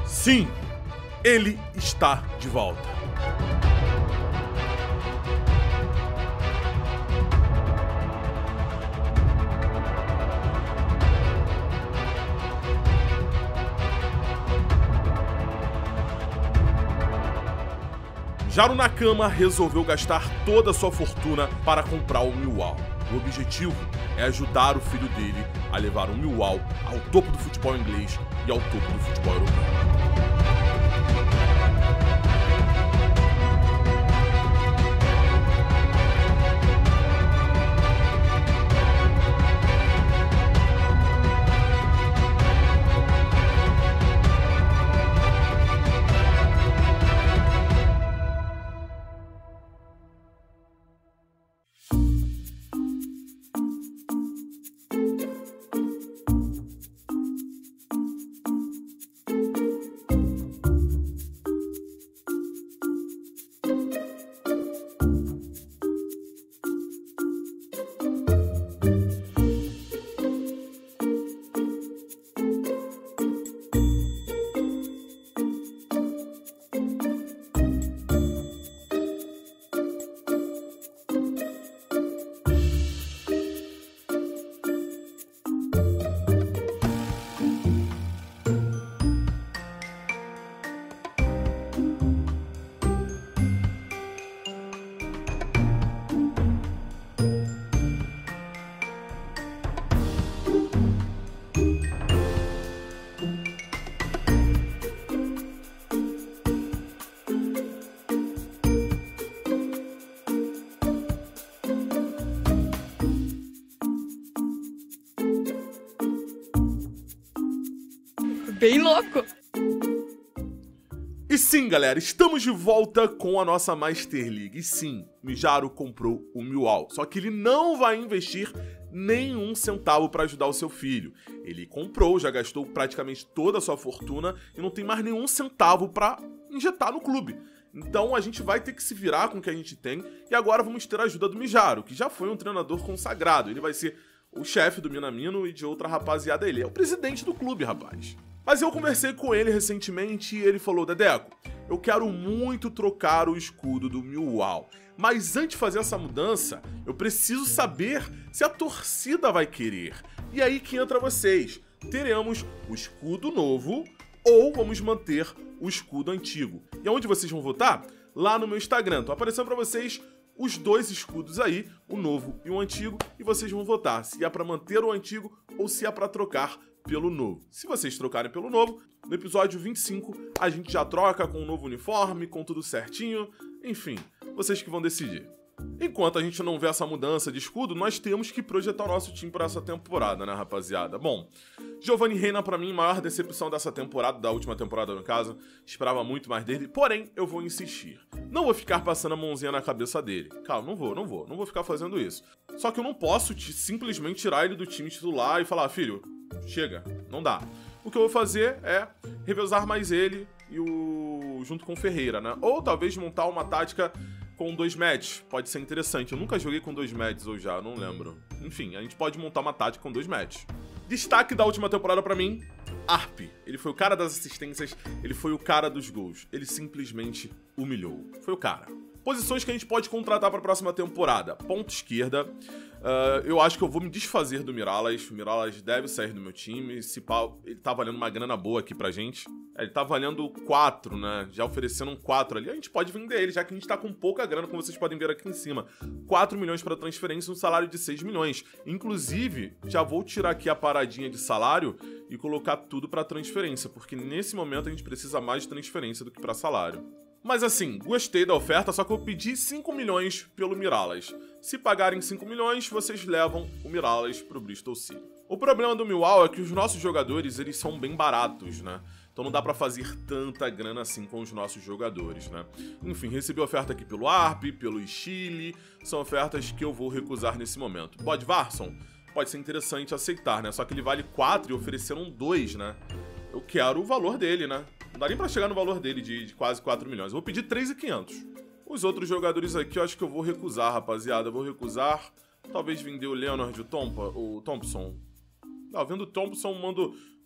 Sim, ele está de volta. Jaro Nakama resolveu gastar toda a sua fortuna para comprar o Millwall. O objetivo é ajudar o filho dele a levar o Millwall ao topo do futebol inglês e ao topo do futebol europeu. Bem louco! E sim, galera, estamos de volta com a nossa Master League. E sim, Jaro comprou o Millwall, só que ele não vai investir nenhum centavo para ajudar o seu filho. Ele comprou, já gastou praticamente toda a sua fortuna e não tem mais nenhum centavo para injetar no clube. Então a gente vai ter que se virar com o que a gente tem e agora vamos ter a ajuda do Jaro, que já foi um treinador consagrado. Ele vai ser o chefe do Minamino e de outra rapaziada. Ele é o presidente do clube, rapaz. Mas eu conversei com ele recentemente e ele falou: Dedeco, eu quero muito trocar o escudo do Millwall, mas antes de fazer essa mudança, eu preciso saber se a torcida vai querer. E aí que entra vocês. Teremos o escudo novo ou vamos manter o escudo antigo? E aonde vocês vão votar? Lá no meu Instagram. Tô aparecendo pra vocês os dois escudos aí, o novo e o antigo, e vocês vão votar se é pra manter o antigo ou se é pra trocar pelo novo. Se vocês trocarem pelo novo, no episódio 25 a gente já troca com um novo uniforme, com tudo certinho, enfim, vocês que vão decidir. Enquanto a gente não vê essa mudança de escudo, nós temos que projetar o nosso time para essa temporada, né, rapaziada? Bom, Giovanni Reina, pra mim, maior decepção dessa temporada, da última temporada no caso, esperava muito mais dele, porém, eu vou insistir. Não vou ficar passando a mãozinha na cabeça dele. Calma, não vou ficar fazendo isso. Só que eu não posso simplesmente tirar ele do time titular e falar: filho, chega, não dá. O que eu vou fazer é revezar mais ele e junto com o Ferreira, né? Ou talvez montar uma tática com 2 matches, pode ser interessante. Eu nunca joguei com 2 matches ou já, não lembro. Enfim, a gente pode montar uma tática com 2 matches. Destaque da última temporada pra mim, Arp. Ele foi o cara das assistências, ele foi o cara dos gols. Ele simplesmente humilhou. Foi o cara. Posições que a gente pode contratar para a próxima temporada. Ponta esquerda. Eu acho que eu vou me desfazer do Miralas. O Miralas deve sair do meu time. Esse pau, ele tá valendo uma grana boa aqui pra gente. Ele tá valendo 4, né? Já oferecendo um 4 ali. A gente pode vender ele, já que a gente tá com pouca grana, como vocês podem ver aqui em cima. 4 milhões para transferência, um salário de 6 milhões. Inclusive, já vou tirar aqui a paradinha de salário e colocar tudo para transferência, porque nesse momento a gente precisa mais de transferência do que para salário. Mas assim, gostei da oferta, só que eu pedi 5 milhões pelo Miralas. Se pagarem 5 milhões, vocês levam o Miralas pro Bristol City. O problema do Millwall é que os nossos jogadores, eles são bem baratos, né? Então não dá pra fazer tanta grana assim com os nossos jogadores, né? Enfim, recebi oferta aqui pelo Arp, pelo Chile, são ofertas que eu vou recusar nesse momento. Bodvarsson pode ser interessante aceitar, né? Só que ele vale 4 e ofereceram 2, né? Eu quero o valor dele, né? Não dá nem pra chegar no valor dele de quase 4 milhões. Eu vou pedir 3.500. Os outros jogadores aqui eu acho que eu vou recusar, rapaziada. Eu vou recusar. Talvez vender o Leonard, o Thompson. Não, vendo o Thompson, mando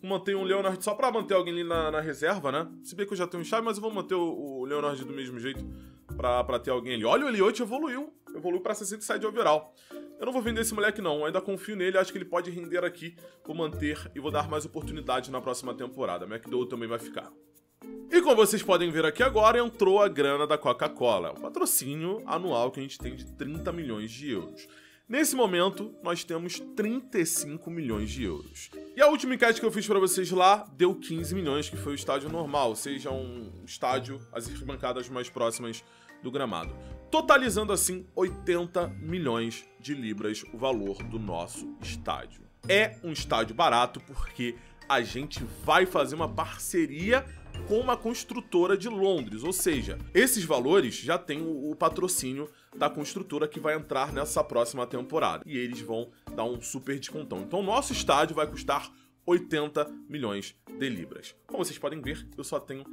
Manter um Leonard só pra manter alguém ali na reserva, né? Se bem que eu já tenho um chave, mas eu vou manter o Leonard do mesmo jeito pra ter alguém ali. Olha, o Elliot evoluiu pra 67 de overall. Eu não vou vender esse moleque não, eu ainda confio nele, acho que ele pode render aqui. Vou manter e vou dar mais oportunidade na próxima temporada. McDowell também vai ficar. E como vocês podem ver aqui agora, entrou a grana da Coca-Cola. O patrocínio anual que a gente tem de 30 milhões de euros. Nesse momento, nós temos 35 milhões de euros. E a última enquete que eu fiz para vocês lá deu 15 milhões, que foi o estádio normal, ou seja, um estádio, as arquibancadas mais próximas do gramado. Totalizando assim 80 milhões de libras o valor do nosso estádio. É um estádio barato porque a gente vai fazer uma parceria com uma construtora de Londres, ou seja, esses valores já tem o patrocínio da construtora que vai entrar nessa próxima temporada e eles vão dar um super descontão. Então o nosso estádio vai custar 80 milhões de libras. Como vocês podem ver, eu só tenho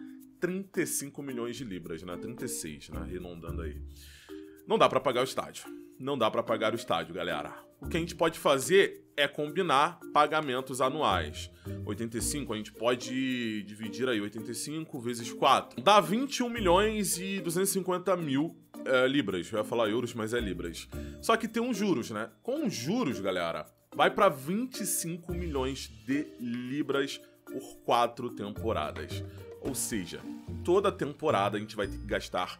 35 milhões de libras, né? 36, né? Arredondando aí. Não dá pra pagar o estádio. Não dá pra pagar o estádio, galera. O que a gente pode fazer é combinar pagamentos anuais. 85, a gente pode dividir aí 85 vezes 4. Dá 21 milhões e 250 mil libras. Eu ia falar euros, mas é libras. Só que tem uns juros, né? Com os juros, galera, vai pra 25 milhões de libras por 4 temporadas. Ou seja, toda temporada a gente vai ter que gastar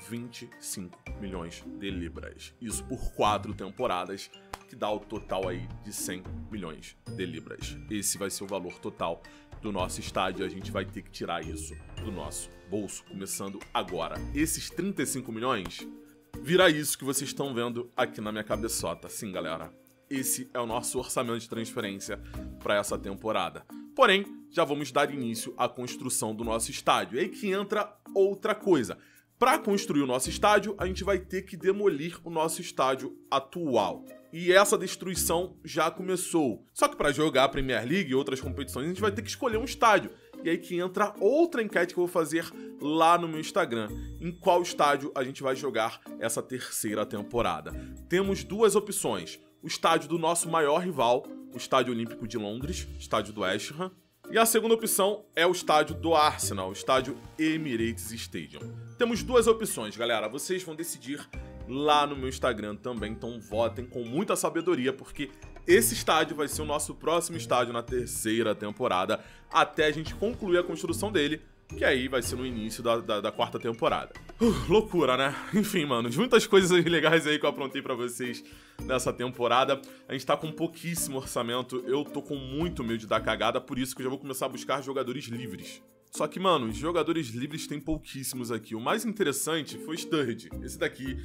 25 milhões de libras. Isso por 4 temporadas, que dá o total aí de 100 milhões de libras. Esse vai ser o valor total do nosso estádio. A gente vai ter que tirar isso do nosso bolso, começando agora. Esses 35 milhões vira isso que vocês estão vendo aqui na minha cabeçota. Sim, galera, esse é o nosso orçamento de transferência para essa temporada. Porém, já vamos dar início à construção do nosso estádio. E aí que entra outra coisa. Para construir o nosso estádio, a gente vai ter que demolir o nosso estádio atual. E essa destruição já começou. Só que para jogar a Premier League e outras competições, a gente vai ter que escolher um estádio. E aí que entra outra enquete que eu vou fazer lá no meu Instagram. Em qual estádio a gente vai jogar essa terceira temporada. Temos duas opções. O estádio do nosso maior rival, o Estádio Olímpico de Londres, estádio do West Ham. E a segunda opção é o estádio do Arsenal, o estádio Emirates Stadium. Temos duas opções, galera. Vocês vão decidir lá no meu Instagram também, então votem com muita sabedoria, porque esse estádio vai ser o nosso próximo estádio na terceira temporada, até a gente concluir a construção dele, que aí vai ser no início da quarta temporada. Loucura, né? Enfim, mano, muitas coisas legais aí que eu aprontei pra vocês nessa temporada. A gente tá com pouquíssimo orçamento, eu tô com muito medo de dar cagada, por isso que eu já vou começar a buscar jogadores livres. Só que, mano, os jogadores livres tem pouquíssimos aqui. O mais interessante foi o Sturridge. Esse daqui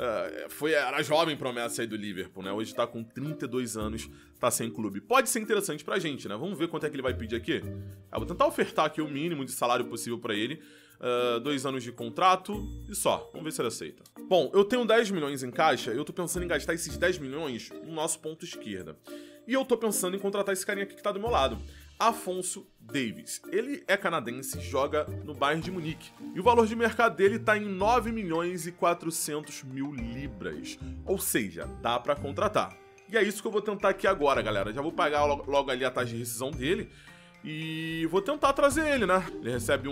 era jovem promessa aí do Liverpool, né? Hoje tá com 32 anos, tá sem clube. Pode ser interessante pra gente, né? Vamos ver quanto é que ele vai pedir aqui. Eu vou tentar ofertar aqui o mínimo de salário possível pra ele. 2 anos de contrato e só. Vamos ver se ele aceita. Bom, eu tenho 10 milhões em caixa. Eu tô pensando em gastar esses 10 milhões no nosso ponto esquerda. E eu tô pensando em contratar esse carinha aqui que tá do meu lado. Afonso Davies. Ele é canadense, joga no Bayern de Munique. E o valor de mercado dele tá em 9 milhões e 400 mil libras. Ou seja, dá pra contratar. E é isso que eu vou tentar aqui agora, galera. Já vou pagar logo ali a taxa de rescisão dele. E vou tentar trazer ele, né? Ele recebe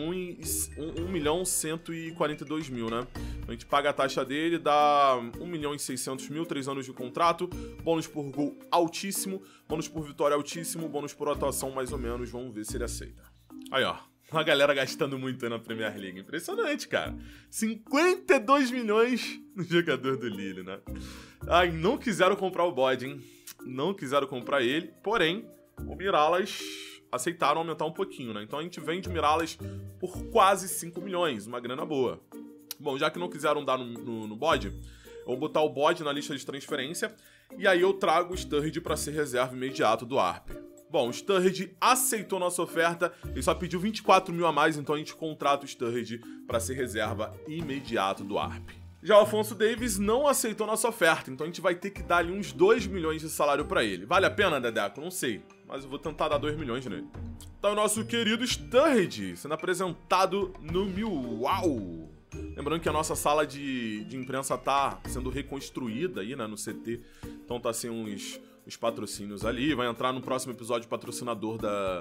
1.142.000, né? A gente paga a taxa dele, dá 1.600.000, 3 anos de contrato, bônus por gol altíssimo, bônus por vitória altíssimo, bônus por atuação mais ou menos. Vamos ver se ele aceita. Aí, ó. A galera gastando muito aí na Premier League. Impressionante, cara. 52 milhões no jogador do Lille, né? Ai, não quiseram comprar o bode, hein? Não quiseram comprar ele, porém, o Mirallas aceitaram aumentar um pouquinho, né? Então a gente vende o Mirallas por quase 5 milhões, uma grana boa. Bom, já que não quiseram dar no bode, eu vou botar o bode na lista de transferência e aí eu trago o Sturridge para ser reserva imediato do Arpe. Bom, o Sturridge aceitou nossa oferta, ele só pediu 24 mil a mais, então a gente contrata o Sturridge para ser reserva imediato do Arpe. Já o Afonso Davies não aceitou nossa oferta, então a gente vai ter que dar ali uns 2 milhões de salário pra ele. Vale a pena, Dedeco? Não sei, mas eu vou tentar dar 2 milhões nele. Então o nosso querido Sturridge sendo apresentado no Millwall. Lembrando que a nossa sala de imprensa tá sendo reconstruída aí, né, no CT. Então tá sem uns os patrocínios ali. Vai entrar no próximo episódio o patrocinador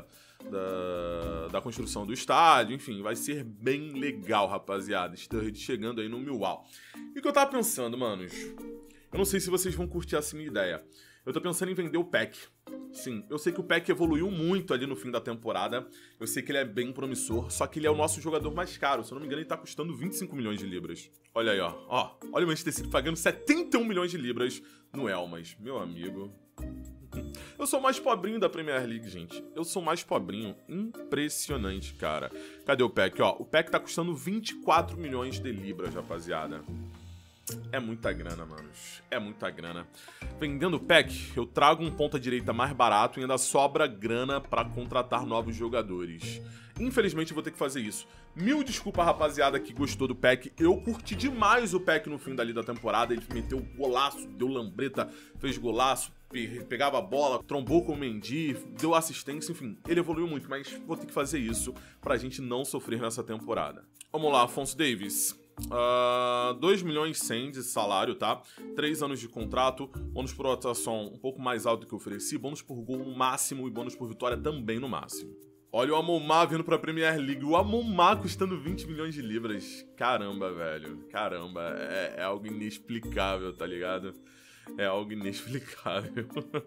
da construção do estádio. Enfim, vai ser bem legal, rapaziada. Sturridge chegando aí no Millwall. E o que eu tava pensando, manos? Eu não sei se vocês vão curtir essa minha ideia. Eu tô pensando em vender o Peck. Sim, eu sei que o Peck evoluiu muito ali no fim da temporada. Eu sei que ele é bem promissor, só que ele é o nosso jogador mais caro. Se eu não me engano, ele tá custando 25 milhões de libras. Olha aí, ó. Olha o Manchester City pagando 71 milhões de libras no Elmas. Meu amigo. Eu sou o mais pobrinho da Premier League, gente. Eu sou o mais pobrinho. Impressionante, cara. Cadê o Peck? Ó, o Peck tá custando 24 milhões de libras, rapaziada. É muita grana, manos. É muita grana. Vendendo o Peck, eu trago um ponta-direita mais barato e ainda sobra grana pra contratar novos jogadores. Infelizmente, eu vou ter que fazer isso. Mil desculpa, rapaziada, que gostou do Peck. Eu curti demais o Peck no fim dali da temporada. Ele meteu golaço, deu lambreta, fez golaço, pegava a bola, trombou com o Mendy, deu assistência, enfim. Ele evoluiu muito, mas vou ter que fazer isso pra gente não sofrer nessa temporada. Vamos lá, Afonso Davies. 2 milhões e 100 de salário, tá? 3 anos de contrato, bônus por atuação um pouco mais alto do que eu ofereci, bônus por gol no máximo e bônus por vitória também no máximo. Olha o Amon-Má vindo pra Premier League, o Amon-Má custando 20 milhões de libras. Caramba, velho, caramba, é algo inexplicável, tá ligado? É algo inexplicável.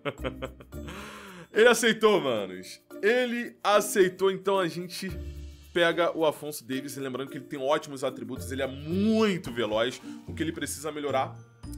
Ele aceitou, manos. Ele aceitou, então a gente pega o Afonso Davies, lembrando que ele tem ótimos atributos, ele é muito veloz, o que ele precisa melhorar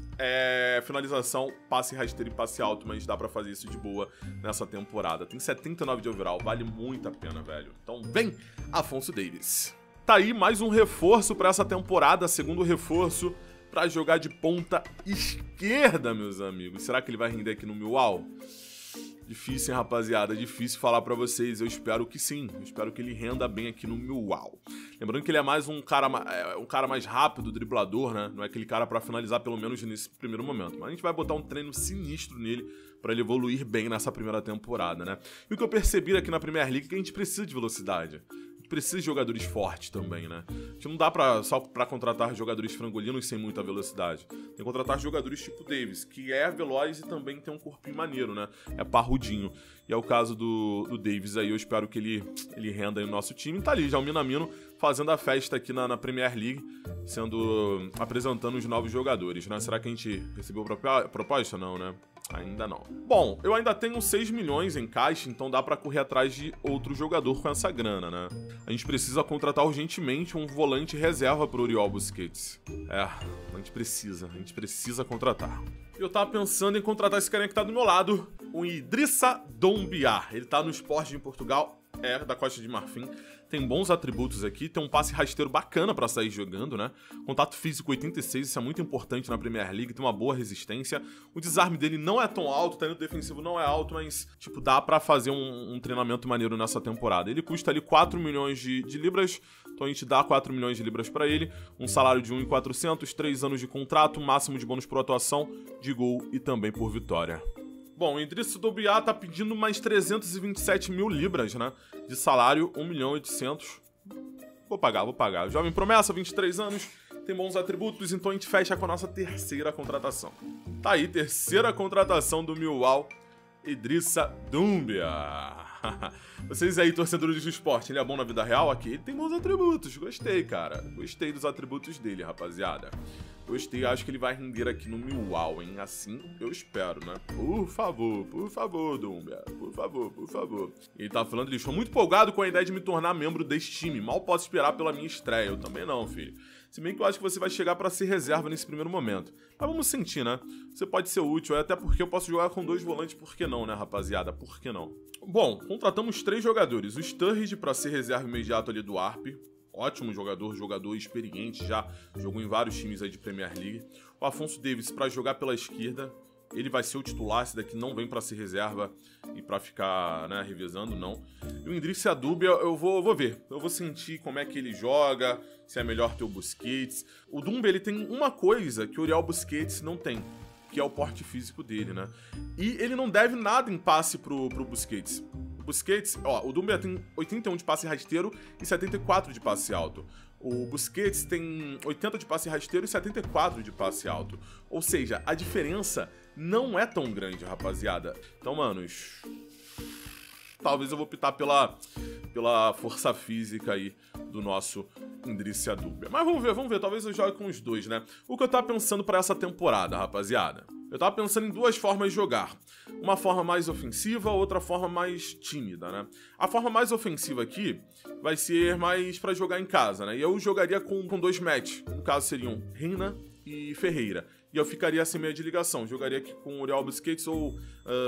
é finalização, passe rasteiro e passe alto, mas dá pra fazer isso de boa nessa temporada. Tem 79 de overall, vale muito a pena, velho. Então vem, Afonso Davies. Tá aí mais um reforço pra essa temporada, segundo reforço pra jogar de ponta esquerda, meus amigos. Será que ele vai render aqui no Millwall? Difícil, hein, rapaziada? Difícil falar pra vocês. Eu espero que sim. Eu espero que ele renda bem aqui no Millwall. Lembrando que ele é mais um cara mais rápido, driblador, né? Não é aquele cara pra finalizar, pelo menos nesse primeiro momento. Mas a gente vai botar um treino sinistro nele pra ele evoluir bem nessa primeira temporada, né? E o que eu percebi aqui na Premier League é que a gente precisa de velocidade. Precisa de jogadores fortes também, né? A gente não dá só pra contratar jogadores frangolinos sem muita velocidade. Tem que contratar jogadores tipo Davies, que é veloz e também tem um corpinho maneiro, né? É parrudinho. E é o caso do Davies aí, eu espero que ele renda aí no nosso time. Tá ali já o Minamino fazendo a festa aqui na Premier League, apresentando os novos jogadores, né? Será que a gente recebeu proposta? Não, né? Ainda não. Bom, eu ainda tenho 6 milhões em caixa, então dá pra correr atrás de outro jogador com essa grana, né? A gente precisa contratar urgentemente um volante reserva pro Oriol Busquets. A gente precisa contratar. Eu tava pensando em contratar esse carinha que tá do meu lado, o Idrissa Doumbia. Ele tá no Sporting em Portugal, da Costa de Marfim. Tem bons atributos aqui, tem um passe rasteiro bacana pra sair jogando, né? Contato físico 86, isso é muito importante na Premier League, tem uma boa resistência. O desarme dele não é tão alto, o talento defensivo não é alto, mas, tipo, dá pra fazer um treinamento maneiro nessa temporada. Ele custa ali 4 milhões de libras, então a gente dá 4 milhões de libras pra ele, um salário de 1.400, 3 anos de contrato, máximo de bônus por atuação, de gol e também por vitória. Bom, o Idrissa Doumbia tá pedindo mais 327 mil libras, né? De salário, 1.800.000. Vou pagar. Jovem promessa, 23 anos, tem bons atributos, então a gente fecha com a nossa terceira contratação. Tá aí, terceira contratação do Millwall, Idrissa Doumbia. Vocês aí, torcedores do esporte, ele é bom na vida real? Aqui ele tem bons atributos, gostei, cara. Gostei dos atributos dele, rapaziada. Gostei, acho que ele vai render aqui no Millwall, hein? Assim eu espero, né? Por favor, Doumbia. Por favor. Ele tá falando, ele estou muito empolgado com a ideia de me tornar membro deste time. Mal posso esperar pela minha estreia. Eu também não, filho. Se bem que eu acho que você vai chegar pra ser reserva nesse primeiro momento. Mas vamos sentir, né? Você pode ser útil, até porque eu posso jogar com 2 volantes, por que não, né, rapaziada? Por que não? Bom, contratamos 3 jogadores. O Sturridge pra ser reserva imediato ali do Arp. Ótimo jogador experiente, já jogou em vários times aí de Premier League. O Afonso Davies pra jogar pela esquerda. Ele vai ser o titular, esse daqui não vem pra ser reserva e pra ficar, né, revezando, não. E o Idrissa Doumbia, eu vou ver. Eu vou sentir como é que ele joga, se é melhor ter o Busquets. O Doumbia, ele tem uma coisa que o Oriol Busquets não tem, que é o porte físico dele, né? E ele não deve nada em passe pro Busquets. O Busquets, ó, o Doumbia tem 81 de passe rasteiro e 74 de passe alto. O Busquets tem 80 de passe rasteiro e 74 de passe alto. Ou seja, a diferença não é tão grande, rapaziada. Então, manos, talvez eu vou optar pela força física aí do nosso Idrissa Doumbia. Mas vamos ver, talvez eu jogue com os dois, né? O que eu tava pensando pra essa temporada, rapaziada? Eu tava pensando em duas formas de jogar. Uma forma mais ofensiva, outra forma mais tímida, né? A forma mais ofensiva aqui vai ser mais pra jogar em casa, né? E eu jogaria com dois match. No caso seriam Reina e Ferreira. E eu ficaria sem meia de ligação. Jogaria aqui com o Oriol Busquets ou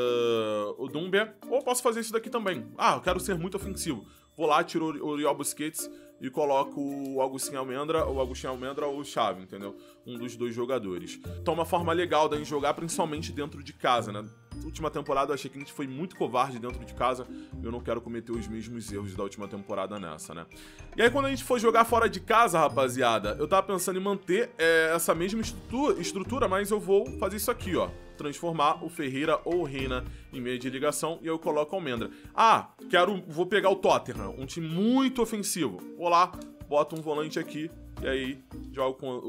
o Doumbia. Ou posso fazer isso daqui também. Ah, eu quero ser muito ofensivo. Vou lá, tiro o Oriol Busquets e coloco o Agustín Almendra ou o Xavi, entendeu? Um dos dois jogadores. Então uma forma legal da gente jogar, principalmente dentro de casa, né? Última temporada eu achei que a gente foi muito covarde dentro de casa e eu não quero cometer os mesmos erros da última temporada nessa, né? E aí quando a gente for jogar fora de casa, rapaziada, eu tava pensando em manter essa mesma estrutura, mas eu vou fazer isso aqui, ó. Transformar o Ferreira ou o Reina em meia de ligação e eu coloco a Almendra. Ah, vou pegar o Tottenham, um time muito ofensivo. Vou lá, boto um volante aqui e aí jogo com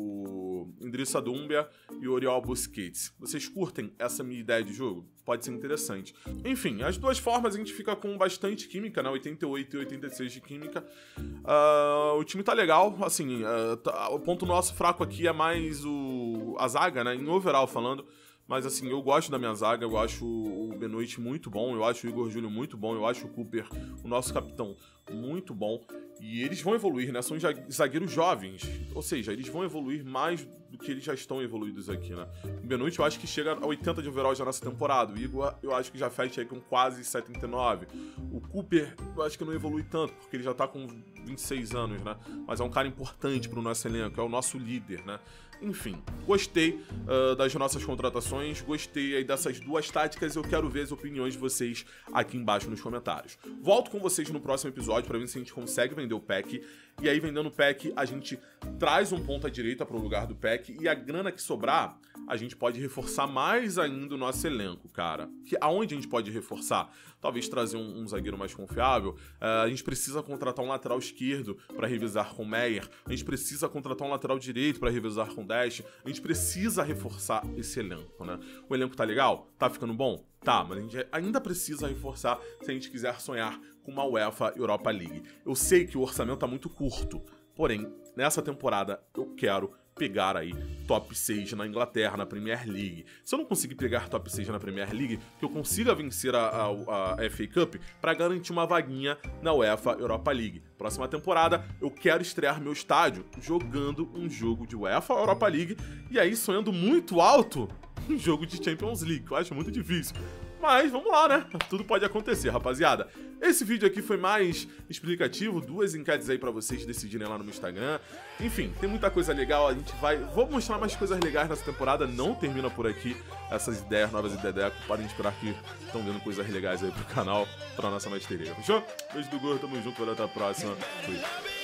o Idrissa Doumbia e o Oriol Busquets. Vocês curtem essa minha ideia de jogo? Pode ser interessante. Enfim, as duas formas a gente fica com bastante química, né? 88 e 86 de química. O time tá legal, assim, o ponto nosso fraco aqui é mais a zaga, né? Em overall falando. Mas assim, eu gosto da minha zaga, eu acho o Benoit muito bom, eu acho o Igor Júnior muito bom, eu acho o Cooper, o nosso capitão, muito bom. E eles vão evoluir, né? São zagueiros jovens, ou seja, eles vão evoluir mais do que eles já estão evoluídos aqui, né? O Benoit eu acho que chega a 80 de overall já nessa temporada, o Igor eu acho que já fecha aí com quase 79. O Cooper eu acho que não evolui tanto, porque ele já tá com 26 anos, né? Mas é um cara importante pro nosso elenco, é o nosso líder, né? Enfim, gostei das nossas contratações, gostei aí dessas duas táticas e eu quero ver as opiniões de vocês aqui embaixo nos comentários. Volto com vocês no próximo episódio para ver se a gente consegue vender o pack. E aí, vendendo o pack, a gente traz um ponta direita para o lugar do pack e a grana que sobrar, a gente pode reforçar mais ainda o nosso elenco, cara. Aonde a gente pode reforçar? Talvez trazer um zagueiro mais confiável. A gente precisa contratar um lateral esquerdo para revezar com o Meyer. A gente precisa contratar um lateral direito para revezar com o Dash. A gente precisa reforçar esse elenco, né? O elenco tá legal? Tá ficando bom? Tá, mas a gente ainda precisa reforçar se a gente quiser sonhar com uma UEFA Europa League. Eu sei que o orçamento tá muito curto, porém, nessa temporada eu quero pegar aí top 6 na Inglaterra, na Premier League. Se eu não conseguir pegar top 6 na Premier League, que eu consiga vencer a FA Cup para garantir uma vaguinha na UEFA Europa League. Próxima temporada, eu quero estrear meu estádio jogando um jogo de UEFA Europa League e aí sonhando muito alto um jogo de Champions League, que eu acho muito difícil. Mas vamos lá, né? Tudo pode acontecer, rapaziada. Esse vídeo aqui foi mais explicativo, duas enquetes aí pra vocês decidirem lá no meu Instagram. Enfim, tem muita coisa legal, vou mostrar mais coisas legais nessa temporada, não termina por aqui. Essas ideias, novas ideias, podem esperar que estão vendo coisas legais aí pro canal, pra nossa maestria, fechou? Beijo do gordo, tamo junto, até a próxima. Fui.